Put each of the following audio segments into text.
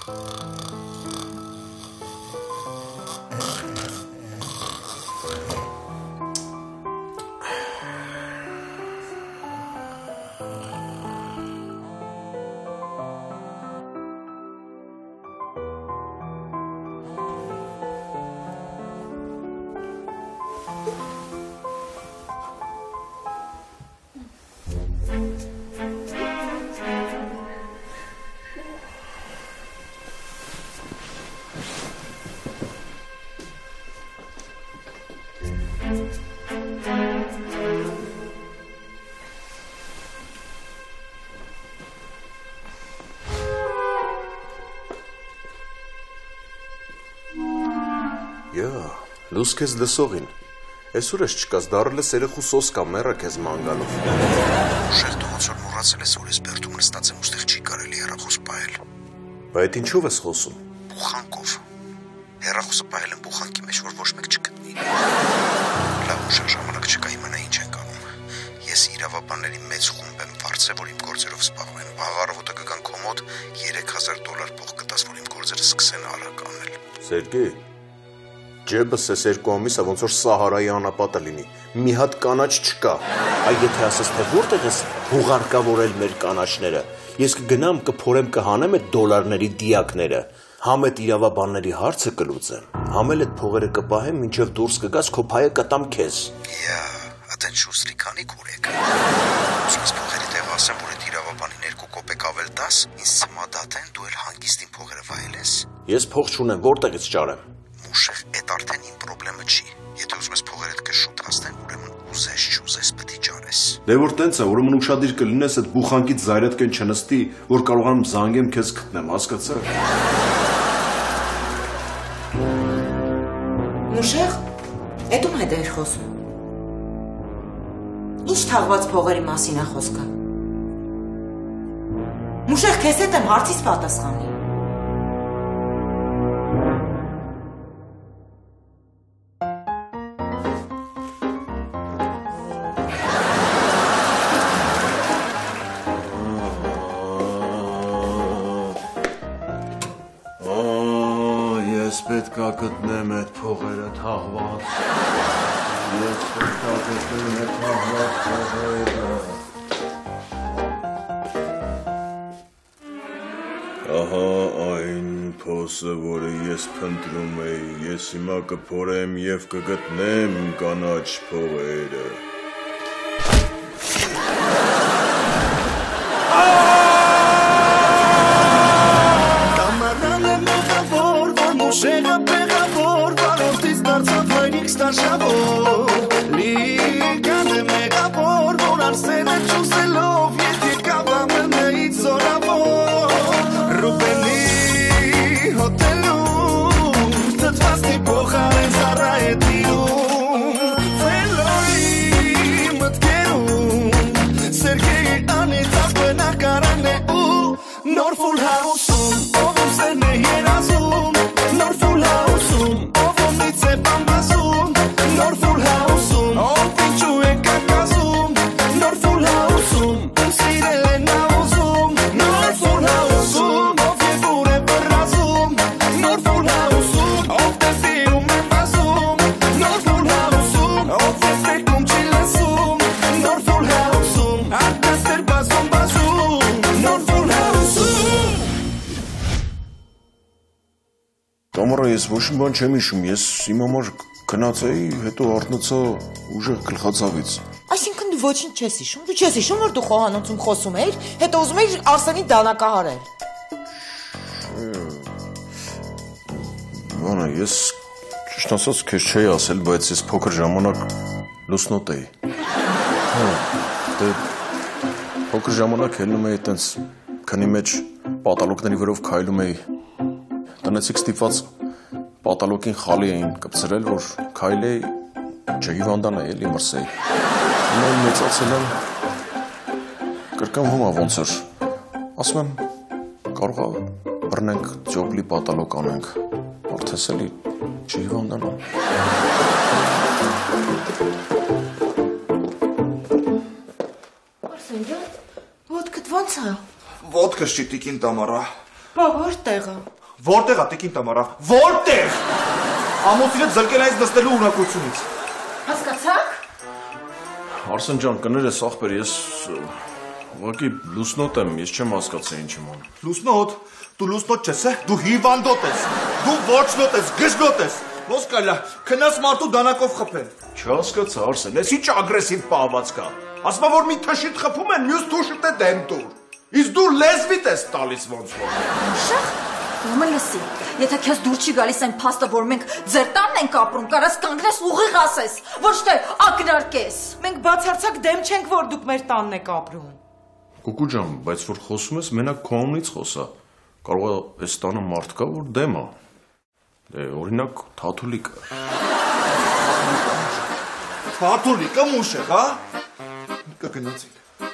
Լուս քեզ լսողին, այսուր ես չկաս, դարել ես երեխու սոսկա, մեռը քեզ մանգալով։ Ուշեղ դու ոնց որ մոռացել ես, որ ես բերդում նստած եմ, ուստեղ չի կարելի հեռախոս պահել։ Բա այդ ինչով ես խոսում։ Բուխանքով։ Հեռախոսը պահել եմ բուխանքի մեջ, որ ոչ մեկ չգտնի։ Լավ, ուշեղ ժամանակ չկա, իմանա ինչ ենք անում։ Ես իրավաբանների մեծ խումբ եմ վարձել, որ իմ գործերով զբաղվեն։ Վաղ առավոտը կգան քո մոտ $3000 փող կտաս, որ իմ գործերը սկսեն արագ անել։ Սերգեյ, ջեբս ես 2 ամիսա ոնց որ Սահարայի անապատը լինի, մի հատ կանաչ չկա, այ եթե ասես թե որտեղ ես հուղարկավորել մեր կանաչները, ես կգնամ կփորեմ կհանեմ այդ դոլարների դիակները, համ այդ իրավաբանների հարցը կլուծեմ, համ էլ այդ փողերը կպահեմ, մինչև դուրս կգաս քո փայը կտամ քեզ։ Ատեն շուստրի քանի կուրեք։ Ուսումս փողերի տեղ ասեմ, որ այդ իրավաբանին 2 կոպեկ ավել տաս, ինձ սմադատեն դու էլ հանգիստին փողերը վայելես։ Ես փող չունեմ, որտեղից ճարեմ։ Ուշեղ, այդ արդեն իմ պրոբլեմը չի։ Եթե ուզում ես փողերդ կշուտ հասնեն, ուրեմն ուզես չուզես պետք է ճարես։ Դե որ տենց է, ուրեմն ուշադիր կլինես այդ բուխանքից զայրատկեն չնստի, որ կարողանամ զանգեմ քեզ գտնեմ, հասկացա՞։ Ուշեղ, այդ ում հետ էր խոսում։ Ինչ թաղված փողերի մասին է խոսքը։ Ուշեղ, քեզ հետ եմ հարցից պատասխանի։ Պետք է գտնեմ այդ փողերը թաղված։ Ես պետք է գտնեմ այդ թաղված փողերը։ Ահա այն փոսը, որը ես փնտրում էի, ես հիմա կփորեմ և կգտնեմ կանաչ փողերը։ Ուշեղը պեղավոր, վարորդից դարձավ հայրիկ ստաշավոր Լիգան է մեղավոր, որ արսենը չուսելով Ետ եկավ ամենեից զորավոր Ռուբենի հոտելում Թթվածնի փոխարեն զառա է տիրում Վելոյի մտքերում Սերգեյի անիծած բնակարանն է ու Նոր ֆուլ հաուսում, ով ում սերն է երազում Նոր ֆուլ հաուսում, ով ումից է բամբասում Նոր ֆուլ հաուսում, ով ինչու է կակազում Նոր ֆուլ հաուսում, ում սիրել է նա ուզում Նոր ֆուլ հաուսում, ով և ուր է բռազում Նոր ֆուլ հաուսում, ով տեսիում է բազում Նոր ֆուլ հաուսում, ով և տեկում չի լսում Նոր ֆուլ հաուսում, արկաստ էր բազում Նոր ֆուլ հաուսում Տամարա, ես ոչ մի բան չեմ հիշում, ես իմ համար գնաց էի, հետո արթնացա ուժեղ գլխացավից։ Այսինքն դու ոչինչ չես հիշում, դու չես հիշում, որ դու խոհանոցում խոսում էիր, հետո ուզում էիր Արսենի դանակահարել։ Բանա, ես ճիշտ ասած քեզ չէի ասել, բայց ես փոքր ժամանակ լուսնոտ էի։ Դե փոքր ժամանակ ելնում էի տենց քնի մեջ պատալոկների վրով քայլում էի։ Տնեցիք ստիպված պատալոկին խալի էին կպցրել, որ քայլեի չհիվանդանայի, էլի մրսեի։ Հիմա մեծացել եմ, կրկնվում ա ոնց էր, ասում եմ, կարող ա բռնենք ջոբլի պատալոկ անենք, արդես էլի չհիվանդանամ։ Արսեն ջան, ոտքդ ոնց ա։ Ոտքս չի տիկին Տամարա։ Բա որտեղ ա։ Որտեղ է տիկին Տամարա, որտեղ։ Ամուսինը ձրկել այս նստելու ունակությունից։ Հասկացաք։ Արսեն ջան, կներես ախպեր, ես ուղղակի լուսնոտ եմ, ես չեմ հասկացել ինչ եմ անում։ Լուսնոտ, դու լուսնոտ չես, դու հիվանդոտ ես, դու ոչնոտ ես, գժգոտ ես։ Ոնց կարելի է քնած մարդու դանակով խփել։ Չհասկացա, Արսեն, ես ինչ ագրեսիվ պահված կա։ Ասում եմ, որ մի թշիտ խփում են, մյուս թուշիտ է դեմ դուր։ Իսկ դու լեզվիդ ես տալիս ոնց որ։ Շախ, ուրեմն լսի, եթե քեզ դուր չի գալիս այն փաստը, որ մենք ձեր տանն ենք ապրում, կարաս կանգնես ուղիղ ասես, ոչ թե ակնարկես։ Մենք բացարձակ դեմ չենք, որ դուք մեր տանն եք ապրում։ Կուկու ջան, բայց որ խոսում ես, մենակ քո անունից խոսա։ Կարող է այս տանը մարդ կա, որ դեմ է։ Օրինակ Թաթուլիկը։ Թաթուլիկը մուշեղ, հա։ Կգնացինք։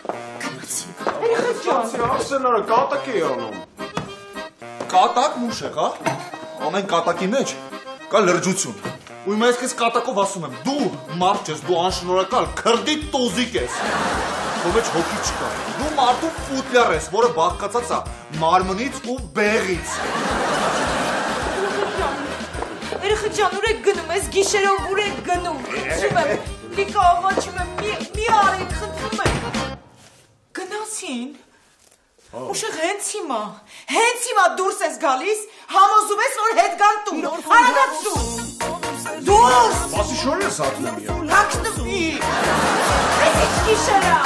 Արսենը կատակ է անում։ Կատակ մուշեղ, հա։ Ամեն կատակի մեջ կա լրջություն։ Ու հիմա ես քեզ կատակով ասում եմ, դու մարդ ես, դու անշնորհակալ, քրդի տոզիկ ես։ Քո մեջ հոգի չկա։ Դու մարդու ֆուտլեր ես, որը բաղկացած է մարմնից ու բեղից։ Երեխա ջան, ուր եք գնում, ես գիշերով ուր եք գնում։ Խնդրում եմ, լիքը աղաչում եմ, մի արեք, խնդրում եմ։ Գնացին։ Ուշեղ հենց հիմա դուրս ես գալիս, համոզում ես, որ հետ գան տուն։ Արագացու։ Դուրս։ Բասի շոր ես ատնում եմ։ Հակնվի։ Ես ինչ գիշերա։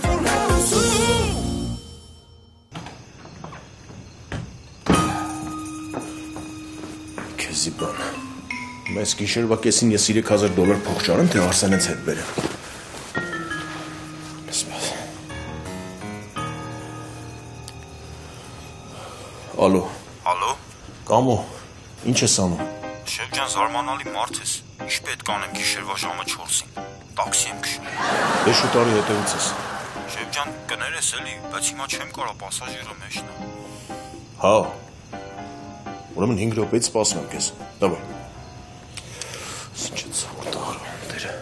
Քեզի բան։ Մեզ գիշերվա կեսին ես $3000 փող չարեմ, թե Արսենից հետ բերեմ։ Ալո։ Ալո։ Կամո, ինչ ես անում։ Շեֆ ջան, զարմանալի մարդ ես։ Ինչ պետք անեմ գիշերվա ժամը 4-ին։ Տաքսի եմ քշում։ Դե շուտ արի հետևից ես։ Շեֆ ջան, կներես էլի, բայց հիմա չեմ կարող, պասաժիրը մեջն է։ Հա։ Ուրեմն 5 րոպեից սպասում եմ քեզ։ Դավայ։ Ինչ է ցավոտ աղրան դերը։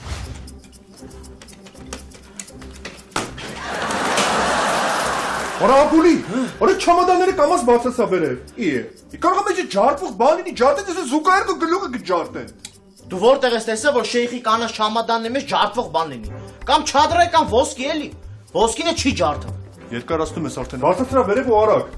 Արագուլի, արա չամադանները կամաց բացացա բերել։ Կարող է մեջը ջարդվող բան լինի, ջարդեն ես զուգահեռ ու գլուխը կջարդեն։ Դու որտեղ ես տեսել, որ շեյխի կանաչ չամադանների մեջ ջարդվող բան լինի։ Կամ չադրայ կամ ոսկի էլի։ Ոսկինը չի ջարդվում։ Երկարացնում ես արդեն։ Բացացրա վերև ու արագ։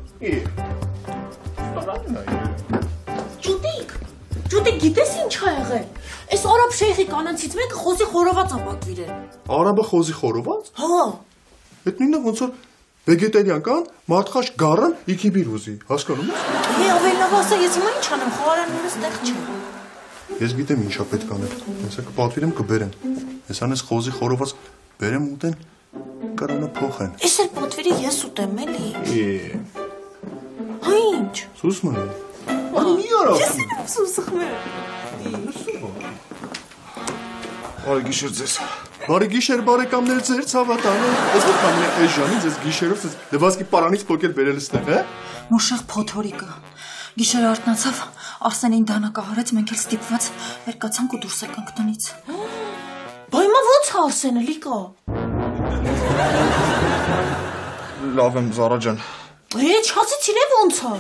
Ջուտիկ, գիտես ինչ ա եղել։ Այս արաբ շեյխի կանանցից մեկը խոզի խորոված ա պատվիրել։ Արաբը խոզի խորոված։ Հա։ Այդ նույնը ոնց որ վեգետարիան կան, մարդխաշ գարան, իքիբիր ուզի, հասկանում ես։ Ավելի լավ ասա, ես հիմա ինչ անեմ, խոհարաններս տեղ չեմ։ Ես գիտեմ ինչա պետք անել։ Հեսա կպատվիրեմ կբերեն։ Հեսան ես խոզի խորոված բերեմ ուտեն, կարողանա փոխեն։ Ես էլ պատվիրի ես ուտեմ էլի։ Հա ինչ։ Սուսման է։ Անի մի արա։ Ես եմ սուսխմը։ Բարի գիշեր ձեզ։ Բարի գիշեր բարեկամներ ձեր ցավատանը։ Ոնց որ կամենա այս ժամին ձեզ գիշերով ձեզ դվասկի պարանից փոկել բերել ստեղ, հա։ Մուշեղ փոթորիկը։ Գիշերը արթնացավ, Արսենին դանակահարեց, մենք էլ ստիպված երկացանք ու դուրս եկանք տնից։ Բա հիմա ո՞նց է Արսենը լիկա։ Լավ եմ Զարա ջան։ Չասեցին է ոնց է։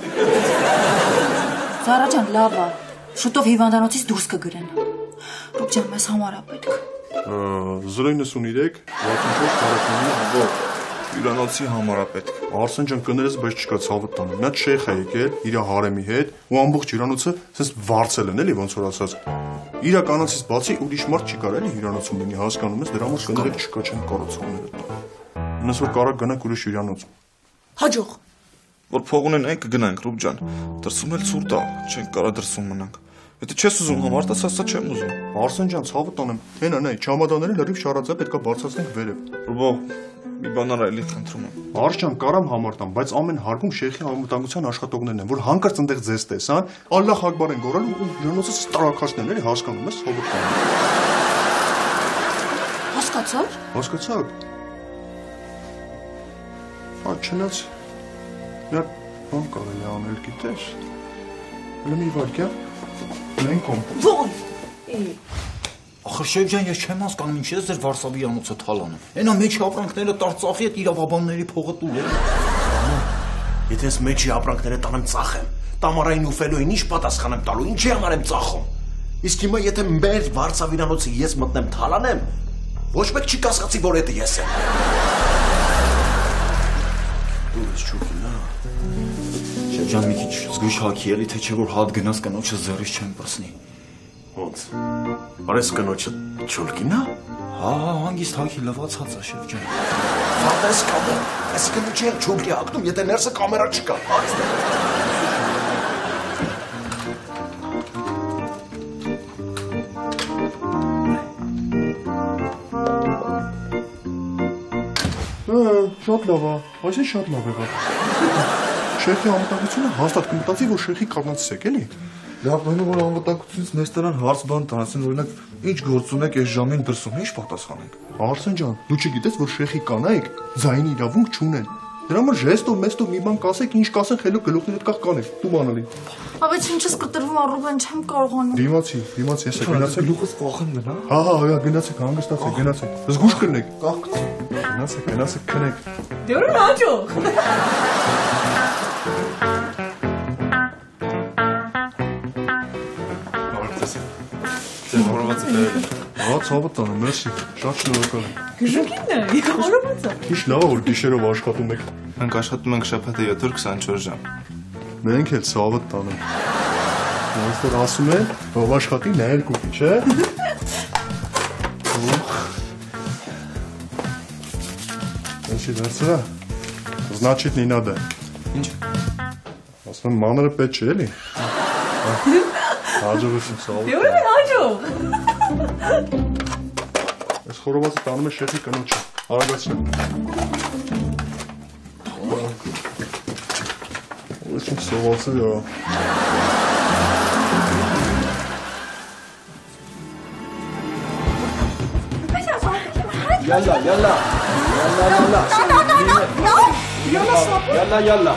Զարա ջան, լավ է։ Շուտով հիվանդանոցից դուրս կգրեն։ Ռուբ ջան, մեզ համար է պետք։ 093 64 41 հյուրանոցի համար է պետք։ Արսեն ջան կներես, բայց չկա ցավը տանը։ Մի հատ շեյխ է եկել իր հարեմի հետ ու ամբողջ հյուրանոցը sense վարձել են էլի ոնց որ ասած։ Իր կանացից բացի ուրիշ մարդ չի կարելի հյուրանոցում լինի, հասկանում ես, դրա համար կներեք չկա չեն կառուցողները տա։ Ինձ որ կարող գնանք ուրիշ հյուրանոց։ Հաջող։ Որ փող ունենանք կգնանք Ռուբ ջան։ Դրսում էլ ցուրտ է, չենք կարող դրսում մնանք։ Եթե չես ուզում համարտաս, ասա չեմ ուզում։ Արսեն ջան, ցավը տանեմ։ Հենա նայ, չամադանները լրիվ շարածա պետքա բարձրացնենք վերև։ Ռուբո, մի բան արա էլի խնդրում եմ։ Արս ջան, կարամ համարտամ, բայց ամեն հարգում շեյխի անվտանգության աշխատողներն են, որ հանկարծ այնտեղ ձեզ տեսան, Ալլահ ակբար են գոռալ ու հյուրանոցը ստրակացնել էլի, հասկանում ես, ցավը տանեմ։ Հասկացա՞ր։ Հասկացաք։ Ա չնայած նա բան կարելի անել գիտես։ Հələ մի վարքյան մենք կոմ։ Ոյ։ Ախր շեյխ ջան, ես չեմ հասկանում ինչ է ձեր Վարշավի անոցը թալանում։ Այնա մեջի ապրանքները Տարծախի հետ իրավաբանների փողը տուր է։ Եթե ես մեջի ապրանքները տանեմ ծախեմ, Տամարային ու Ֆելոյին ինչ պատասխան եմ տալու, ինչի համար եմ ծախում։ Իսկ հիմա եթե մեր վարսավիրանոցը ես մտնեմ թալանեմ, ոչ մեկ չի կասկածի, որ դա ես եմ։ Դու ես ճուկինա։ Շրջան մի քիչ զգույշ հագի էլի, թե չէ որ հատ գնաս կնոջը զերից չեմ պրսնի։ Ոնց։ Արես կնոջը ճուկինա։ Հա, հանգիստ հագի լվացած է Շրջան։ Ֆատես կամը, այս կնոջը ճուկի հագնում, եթե ներսը կամերա չկա։ Շատ լավ է, այսինքն շատ լավ եղավ։ Շեխի անվտանգությունը հաստատ կմտածի, որ շեխի կանանցից եք, էլի։ Լավ, բանը որ անվտանգությունից մեզ տրան հարց բան տանացին, օրինակ ինչ գործ ունեք այս ժամին դրսում, ինչ պատասխանենք։ Արսեն ջան, դու չգիտես, որ շեխի կանայք ձայնի իրավունք չունեն։ Դրա համար ժեստով, մեստով մի բան կասեք, ինչ կասեն, խելոք գլուխների հետ կախ կանեք, դու բանալի։ Բայց ինչս կտրվում առուբեն չեմ կարողանում։ Դիմացի, ես է գնացեք։ Գլուխս կախեմ գնա։ Հա, գնացեք, հանգստացեք, գնացեք։ Զգուշ կրնեք։ Գնացեք, քնեք։ Դե ուրեմն հաջող։ Հա, ցավը տանը, մերսի, շատ շնորհակալ եմ։ Գժուկինն է, կարողացա։ Ինչ լավ է, որ գիշերով աշխատում եք։ Մենք աշխատում ենք շաբաթը 7 օր 24 ժամ։ Մենք էլ ցավը տանը։ Այստեղ ասում են, ով աշխատի նա էլ կուտի, չէ՞։ Ինչի դարձրա։ Значит, не надо։ Ինչ։ Ասում եմ մանրը պետք չէ, էլի։ Հաջողություն, ցավը։ Դե ուրեմն հաջող։ Այս խորովածը տանում է շեխի կնոջը։ Արագացրեք։ Ո՞չ ինչ սովացել է։ Yalla.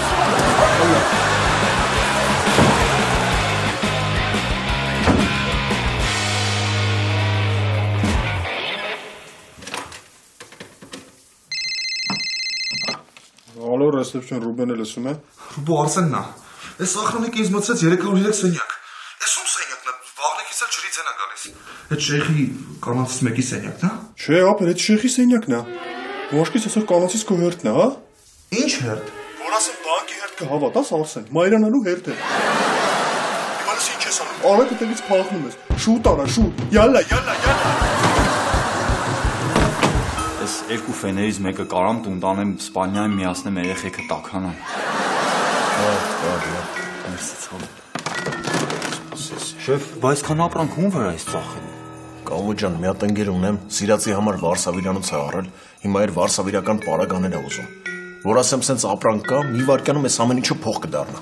Ալո, ռեսեպսիոն Ռուբենը լսում է։ Ռուբո Արսենն է։ Այս ախրանիկը ինձ մտցրեց 303 սենյակ։ Էս ում սենյակն է։ Վաղնիկից էլ ջրից են գալիս։ Այդ շեխի կանանցից մեկի սենյակն է։ Չէ, ապեր, այդ շեխի սենյակն է։ Դու աշկից ասար կանանցից քո հերթն է, հա։ Ինչ հերթ։ Որ ասեմ բանկի հերթ կհավատաս Արսեն, մայրանալու հերթ է։ Իմանաս ինչ ես անում։ Արեք այդտեղից փախնում ես։ Շուտ արա, շուտ։ Յալլա։ Այս երկու ֆեներից մեկը կարամ տուն տանեմ Սպանիայում միացնեմ երեխեքը տաքանան։ Մերսի ցավ։ Շեֆ, բայց քան ապրանք ում վրա ես ծախել։ Կավո ջան, մի հատ ընկեր ունեմ, սիրածի համար վարսավիրանոց է առել, հիմա էր վարսավիրական պարագաներ է ուզում։ Որ ասեմ սենց ապրանք կա, մի վարկյանում այս ամեն ինչը փող կդառնա։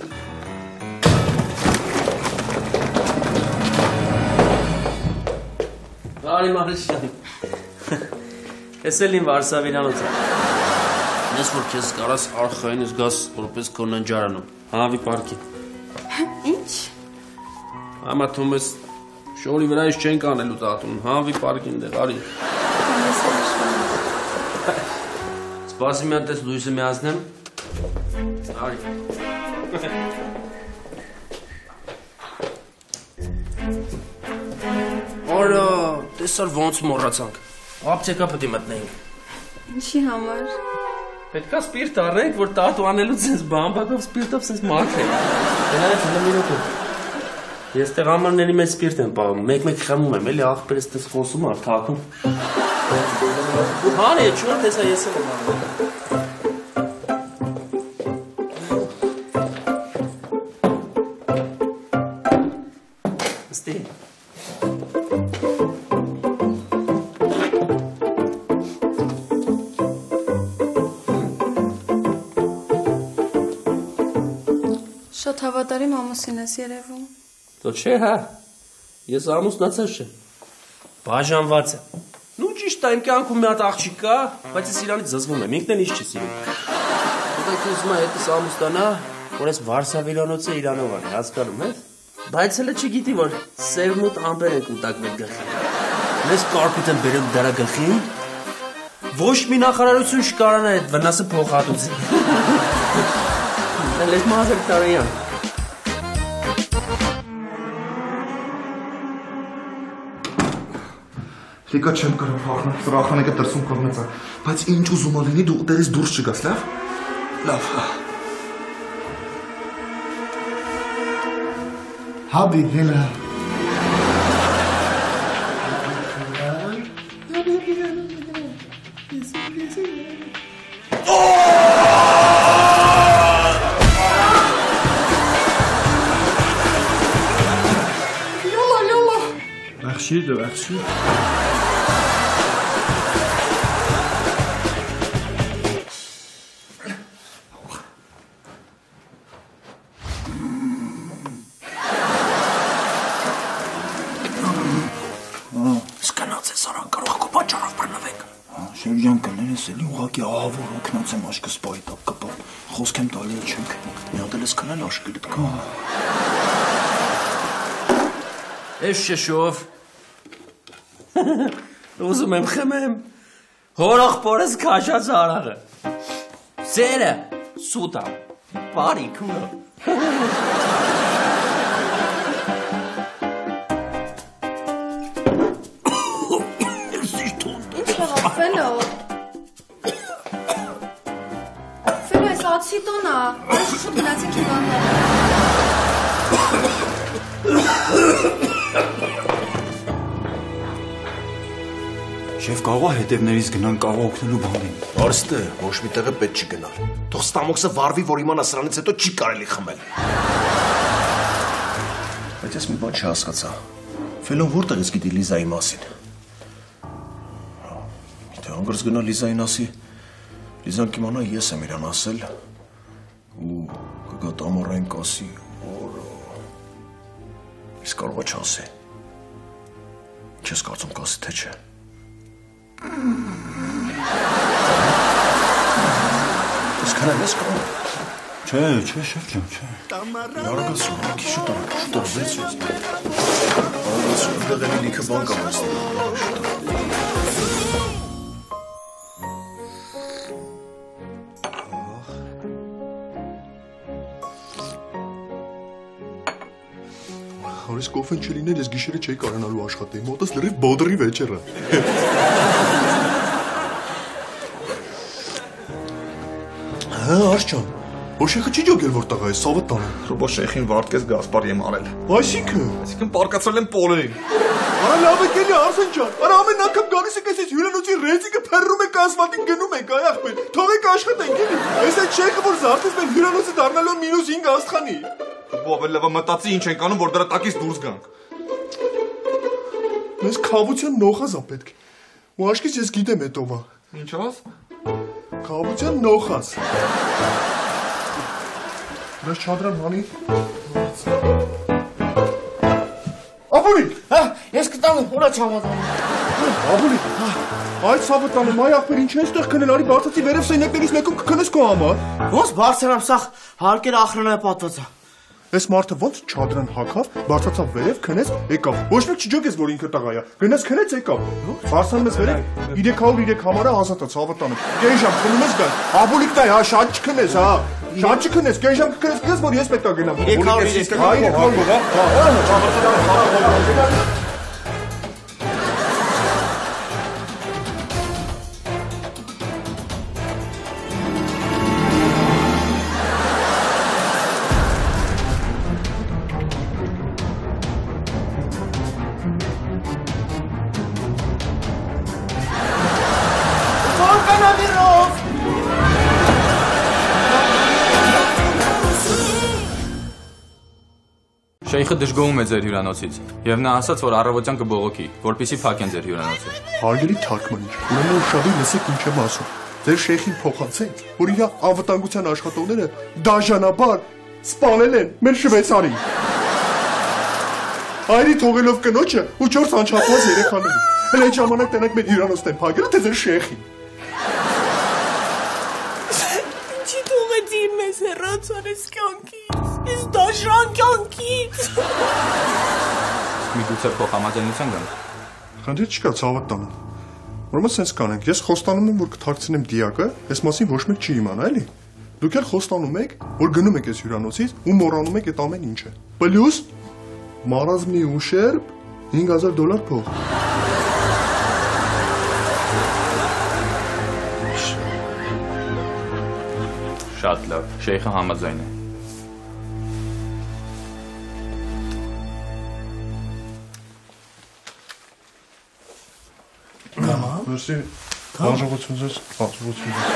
Բարի Մարիշյան։ Ես էլ իմ վարսավիրանոց եմ։ Ես որ քեզ կարաս արխային զգաս որպես քո ննջարանում, հանավի պարկին։ Ինչ։ Ամա թումես շորի վրայից չենք անելու տատուն, հանավի պարկին դեղ, արի։ Սպասի մի հատ ես լույսը միացնեմ, արի։ Արա, տեսար ոնց մոռացանք, ապտեկա պետք է մտնենք։ Ինչի համար։ Պետքա սպիրտ առնենք, որ տատու անելուց սենց բամբակով սպիրտով սենց մաքրենք։ Դրանից հլը մի րոպե։ Ես տեղ ամառների մեջ սպիրտ եմ պահում, մեկ-մեկ խմում եմ, էլի աղբերս տես խոսում ար թակում։ Ու հարի է, չոր տեսա ես եմ անում։ Ստի։ Շատ հավատարիմ ամուսին ես երևում։ Դո չէ, հա, ես ամուսնացած չեմ, բաժանված եմ։ Նու ճիշտ է, իմ կյանքում մի հատ աղջիկ կա, բայց ես իրանից զզվում եմ, ինքն էլ ինչ չի սիրում։ Դա քեզ մա հետս ամուսնանա, որ ես վարսավիրանոցը իրանով անի, հասկանում ես։ Բայց հələ չգիտի, որ սերմուտ ամբեր ենք ուտակ մեր գլխին։ Մեզ կարկուտ են բերում դրա գլխին, ոչ մի նախարարություն չկարանա այդ վնասը փոխհատուցի։ Էլ ես մազեր տարեյան։ Լիկա չեմ կարող փախնել, սրախանեկը դրսում կողմեցա, բայց ինչ ուզում ալինի դու ուտերից դուրս չգաս, լավ։ Լավ։ Հաբի, հելա։ Merci. Սկանաց ես արան կարող քո պատճառով բռնվենք։ Շերջան կներես էլի ուղղակի ահավոր օգնած եմ աշկս պայի տակ կպավ։ Խոսք եմ տալի չենք։ Մի հատ էլ ես քնել աշկերդ կա։ Էս շեշով։ Ուզում եմ խմեմ։ Հորախորս քաշած արաղը։ Սերը սուտա։ Բարի քունը։ Ֆելո էս ացիտոնա, այս շուտ գնացինք հիվանդներ։ Շեֆ կարող է հետևներից գնան կարող օգնելու բանին։ Արստե, ոչ մի տեղը պետք չի գնալ։ Թող ստամոքսը վարվի, որ իմանա սրանից հետո չի կարելի խմել։ Բայց ես մի բան չհասկացա։ Ֆելոն որտեղից գիտի Լիզայի մասին։ Եթե անգրս գնա Լիզային ասի, Լիզան կիմանա ես եմ իրան ասել ու կգա տամարային կասի, որ իսկ կարող է չասի։ Չես կարծում կասի, թե չէ։ Ես քանան ես կարող։ Չէ, շեֆ ջան, չէ։ Արագացու, շուտ վերցրու։ Արագացու, դեռ էլի լիքը բան կա մեզ։ Հարես կոֆեն չլիներ, ես գիշերը չէի կարանալու աշխատեի, մոտս լրիվ բոդրի վեճերը։ Հա, Արշջան, որ շեխը չի ջոգել որ տղա է, սավը տանը։ Ռոբո շեխին վարդկես գասպար եմ արել։ Այսինքն պարկացրել եմ պոլերին։ Արա լավ է գելի Արսեն ջան, արա ամեն անգամ գալիս եք ես հյուրանոցի ռեյտինգը փերրում եք ասֆալտին գնում եք, այ ախպեր, թողեք աշխատենք էլի։ Այս այդ շեխը որ զարթես մեր հյուրանոցը դառնալու -5 աստղանի։ Ռոբո ավելի լավ մտածի ինչ ենք անում, որ դրա տակից դուրս գանք։ Մեզ քավության նոխազա պետք է։ Ու աշկից ես գիտեմ հետովա։ Ինչ աս։ Քավության նոխազ։ Դες չադրան հանի։ Աբուլիկ։ Հա, ես կտանում, ուրա չամատանում։ Աբուլիկ։ Այդ սավը տանում, այ ախպեր ինչ ես տեղ քնել, արի բարձացի վերև սենյակներից մեկում կքնես քո համար։ Ոնց բարձրանամ, սաղ հարկերը ախրանայ պատված է։ Այս մարդը ոնց չադրան հակավ, բարձացավ վերև, քնեց, եկավ։ Ոչ մեկ չջոգես, որ ինքը տղա է։ Գնաց քնեց, եկավ։ Բարձրանում ես վերև, 300 համարը հազատ է ցավը տանը։ Կես ժամ քնում ես գալ։ Աբուլիկ տայ, հա, շատ չքնես, հա։ Շատ չքնես, կես ժամ կքնես, որ ես պետք է գնամ։ 300 Շեյխը դժգոհում է ձեր հյուրանոցից եւ նա ասաց, որ առավոտյան կբողոքի, որպեսզի փակեն ձեր հյուրանոցը։ Հարգելի թարգմանիչ, ուրեմն ուշադիր լսեք ինչ եմ ասում։ Ձեր շեյխին փոխանցեք, որ իր անվտանգության աշխատողները դաժանաբար սպանել են մեր շվեյցարին։ Այրի թողելով կնոջը ու 4 անչափված երեխաներին։ Հələ այդ ժամանակ տենակ մեր հյուրանոցն են փակել, թե ձեր շեյխին։ Չի թողեցի մեզ հեռացարես կյանքից, ես դաշրան կյանքից։ Միգուցե փոխհամաձայնության գանք։ Խնդիր չկա, ցավը տանը։ Ուրեմն սենց կանենք, ես խոստանում եմ, որ կթաքցնեմ դիակը, այս մասին ոչ մեկ չի իմանա, էլի։ Դուք էլ խոստանում եք, որ գնում եք այս հյուրանոցից ու մոռանում եք այդ ամեն ինչը։ Պլյուս մարազմի ուշերբ $5000 փող։ լավ, Շեյխը համաձայն է։ Մերսի, հաջողություն ձեզ, հաջողություն ձեզ։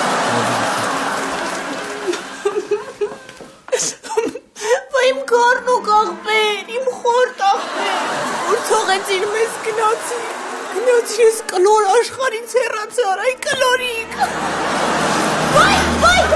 Բա իմ գարն ու կաղբեր, իմ խորտ աղբեր, որ թողեցին մեզ գնացի ես կլոր աշխարից հեռացի, արայ կլորիկ։ Բայ,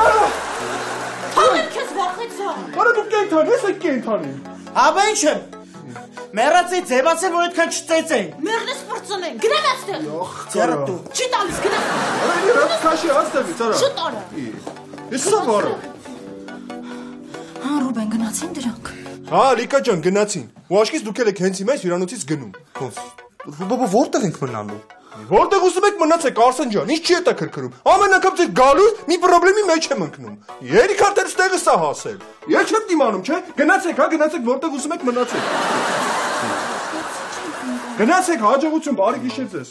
թողեմ քեզ վախեցա։ Արա դու կենթան, ես է կենթանին։ Հաբա ինչ եմ, մեռացի ձևացել, որ այդքան չծեծեին։ Մեղնես պրծնեն, գնան աստեղ։ Ձեռը դու։ Չի տալիս, գնան։ Արա իրաց քաշի աստեղից, արա։ Շուտ արա։ Ես սա բարը։ Հա, Ռուբեն, գնացին դրանք։ Հա, Լիկա ջան, գնացին։ Ու աշկից դուք եք հենց հիմա հյուրանոցից գնում։ Բաբա որտեղ ենք մնալու։ Որտեղ ուզում եք մնացեք Արսեն ջան, ինչ չի հետաքրքրում։ Ամեն անգամ ձեր գալուց մի խնդրի մեջ եմ ընկնում։ Երիքա դեռ ստեղը սա հասել։ Ես չեմ դիմանում, չէ՞։ Գնացեք, հա, գնացեք որտեղ ուզում եք մնացեք։ Գնացեք, հաջողություն, բարի գիշեր ձեզ։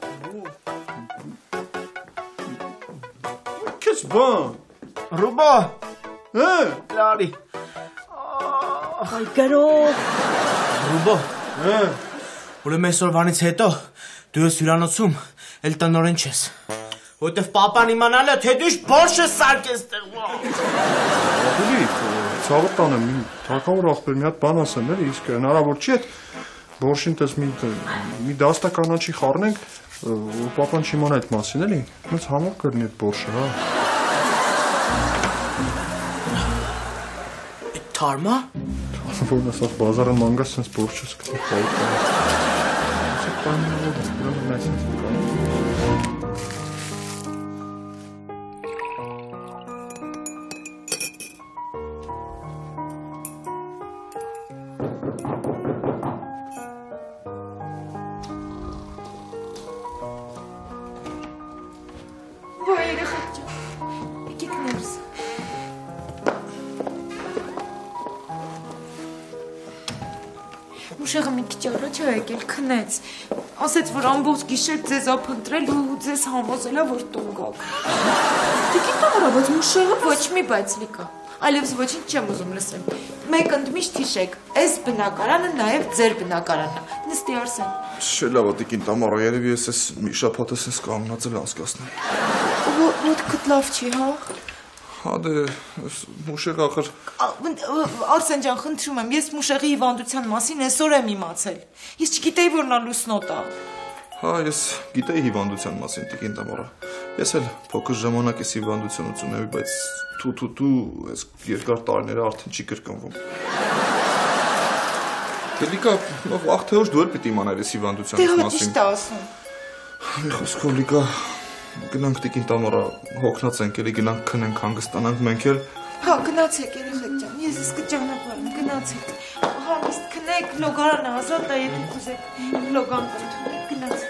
Քեզ բան։ Ռուբա, Հա, լարի։ Այ գրող։ Ռուբա, հա։ ուրեմն այսօրվանից հետո դու ես հյուրանոցում էլ տնորեն չես։ Որտեվ պապան իմանալ է, թե դու ինչ բորշ ես սարքես տեղում։ Ավելի ցավոտ տանեմ, մի թակավոր ախպեր մի հատ բան ասեմ, էլի, իսկ հնարավոր չի այդ բորշին տես մի դաստականաչի խառնենք, ու պապան չիմանա այդ մասին, էլի։ Մեծ համով կրնի այդ բորշը, հա։ Թարմա։ Որն ասած բազարը մանգա sense բորշը սկսի խայտ։ Ասեք բանը որ ուրեմն այսպես կա։ Վայ, երեխեք ջան, եկեք ներս։ Ուշեղը մի քիչ առաջ է եկել, քնեց, ասեց, որ ամբողջ գիշեր ձեզ ափնտրել ու ձեզ համոզել է, որ տուն գաք։ Տիկին տաղարա, բայց ուշեղը ոչ մի բայց Լիկա, այլևս ոչինչ չեմ ուզում լսել։ Մեկ ընդմիշտ հիշեք, այս բնակարանը նաև ձեր բնակարանն է, նստի Արսեն։ Չէ, լավ, տիկին Տամարա, երևի ես այս մի շաբաթ ես կանգնածել անցկացնել։ Ոտքդ լավ չի, հա։ Հա դե, մուշեղ ախր։ Արսեն ջան, խնդրում եմ, ես մուշեղի հիվանդության մասին այսօր եմ իմացել։ Ես չգիտեի, որ նա լուսնոտ է։ Հա, ես գիտեի հիվանդության մասին, տիկին Տամարա։ Ես էլ փոքր ժամանակ ես հիվանդությունից ունեի, բայց թու, այս երկար տարիները արդեն չի կրկնվում։ Դե Լիկա, վաղ թե ուշ դու էլ պիտի իմանար այս հիվանդության մասին։ Դե ճիշտ է ասում։ Մի խոսքով Լիկա, գնանք տիկին Տամարա, հոգնած ենք, էլի գնանք քնենք, հանգստանանք մենք էլ։ Հա, գնացեք երեխեք ջան, ես իսկ ճանապարհ եմ, գնացեք։ Համիստ քնեք, լոգարանը ազատ է, եթե կուզեք լոգան կընդունեք, գնացեք։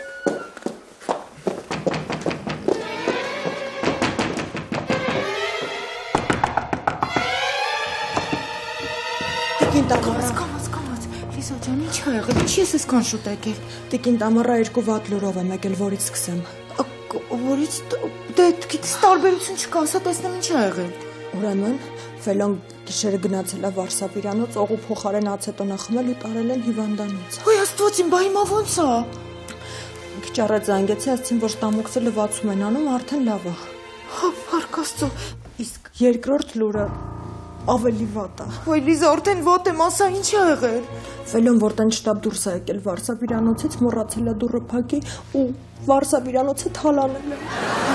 Տիկին Տամարա, Կամաց, Լիզա ջան, ինչ ա եղել, ինչ ես այսքան շուտ եկել։ Տիկին Տամարա 2 վատ լուրով եմ եկել, որից սկսեմ։ Որից դե գիտես տարբերություն չկա, ասա տեսնեմ ինչ ա եղել։ Ուրեմն, Ֆելոն գիշերը գնացել է Վարսավիրանոց, օղու փոխարեն ացետոնա խմել ու տարել են հիվանդանոց։ Ոյ աստված իմ, բա հիմա ո՞նց է։ Քիչ առաջ զանգեցի, ասացին, որ ստամոքսը լվացում են անում, արդեն լավ է։ Հա, փառք Աստծո։ Իսկ երկրորդ լուրը ավելի վատ է։ Ոյ Լիզա, արդեն վատ եմ, ասա ինչ ա եղել։ Ֆելոն որտեն շտաբ դուրս է եկել Վարսավիրանոցից, մոռացել է դուռը փակի ու Վարսավիրանոցը թալանել է։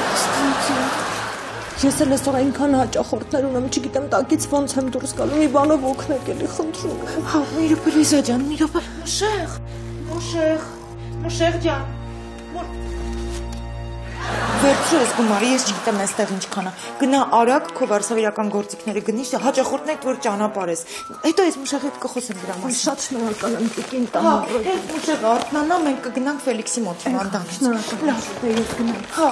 Ես էլ այսօր այնքան հաճախորդներ ունեմ, չգիտեմ տակից ոնց եմ դուրս գալու, մի բանով օգնեք էլի, խնդրում եմ։ Հա, մի րոպե Լիզա ջան, մի րոպե։ Մուշեղ ջան։ Վերջու ես գումարի, ես չգիտեմ այստեղ ինչքան է։ Գնա արագ քո վարսավիրական գործիքները գնիշ, հաճախորդներ որ ճանապարհ ես։ Հետո ես մուշեղի հետ կխոսեմ դրա մասին։ Շատ շնորհակալ եմ տիկին Հա, Տամարա։ այդ մուշեղը արթնանա, մենք կգնանք Ֆելիքսի մոտ հիվանդանոց։ Շնորհակալ եմ, ես գնամ։ Հա։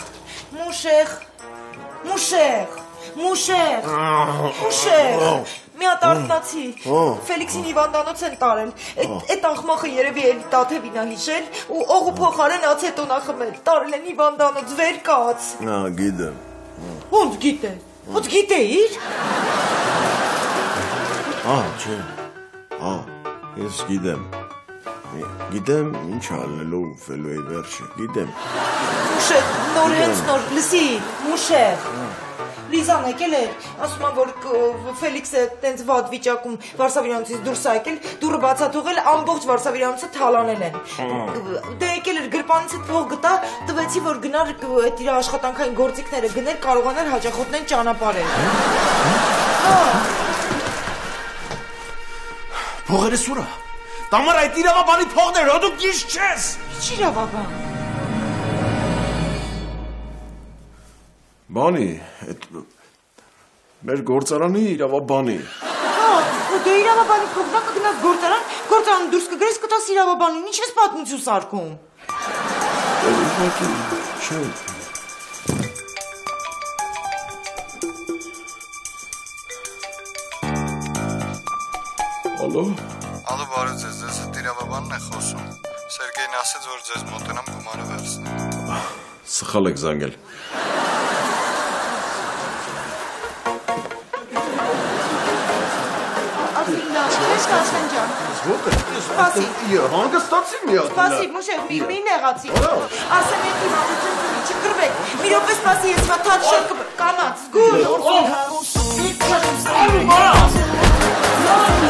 Մուշեղ։ մի հատ արտնացի։ Ֆելիքսին հիվանդանոց են տարել։ Այդ աղմախը երևի էլի Տաթևին ա հիշել ու օղու փոխարեն ացետոն ա խմել։ Տարել են հիվանդանոց, վեր կաց։ Գիտեմ։ Ոնց գիտես։ Ոնց գիտեիր։ Չէ։ Ես գիտեմ։ Գիտեմ ինչ անելու ֆելոյի վերջը, գիտեմ։ Մուշեր, նոր հենց նոր, լսի, Մուշեր։ Լիզան եկել էր, ասում եմ, որ Ֆելիքսը տենց վատ վիճակում Վարսավիրանոցից դուրս է եկել, դուռը բացա թողել, ամբողջ Վարսավիրանոցը թալանել են։ Դե եկել էր գրպանից հետ փող գտա, տվեցի, որ գնար այդ իր աշխատանքային գործիքները գներ, կարողանար հաճախորդներն ճանապարհել։ Փողերը սուրա։ Տամար այդ իրավաբանի փողները, դու գիշ չես։ Ինչ իրավաբան։ Բանի, այդ մեր գործարանի իրավաբանի։ Դե իրավաբանի փողնա կգնաս գործարան, գործարան դուրս կգրես կտաս իրավաբանին, ինչ ես պատմություն սարքում։ Չէ։ Ալո։ Ալո, բարև ձեզ, ձեզ հետ իրավաբանն է խոսում։ Սերգեյն ասեց, որ ձեզ մոտենամ գումարը վերցնեմ։ Սխալ եք զանգել։ Ասեն ջան։ Սպասի։ Հանգստացի մի հատ։ Սպասի, Մուշեր, մի նեղացի։ Ասեն եք իմացություն չկրվեք։ Մի րոպե սպասի, ես մաթած շետ կամաց, զգուր։